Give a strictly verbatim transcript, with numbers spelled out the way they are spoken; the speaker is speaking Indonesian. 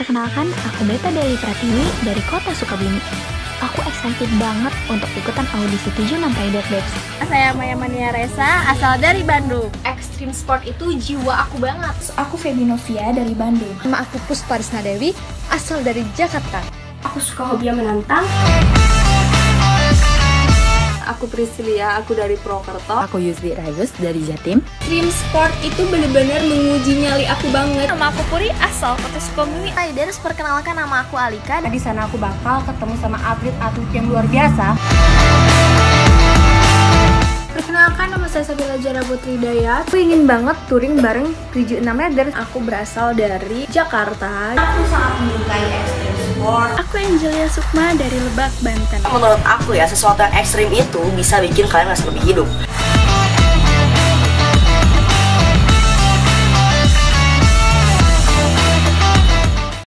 Perkenalkan, aku Beta Deli Pratiwi dari kota Sukabumi. Aku excited banget untuk ikutan audisi tujuh enam Rider Babes. Saya Maya Mania Resa, asal dari Bandung. Extreme sport itu jiwa aku banget. Aku Feby Novia dari Bandung. Nama aku Puspa Risna Dewi, asal dari Jakarta. Aku suka hobi yang menantang. Aku Priscilia, aku dari Purwokerto. Aku Yusbi Rayus dari Jatim. Extreme sport itu benar-benar menguji nyali aku banget. Nama aku Puri, asal kota Sukabumi. Riders, perkenalkan nama aku Alika. Di sana aku bakal ketemu sama atlet-atlet yang luar biasa. Perkenalkan, nama saya Sabila Jara Putri Dayat. Aku ingin banget touring bareng tujuh enam Riders. Aku berasal dari Jakarta. Aku sangat menyukai extreme sport. Aku Angelia Sukma dari Lebak, Banten. Menurut aku ya, sesuatu yang ekstrim itu bisa bikin kalian merasa lebih hidup.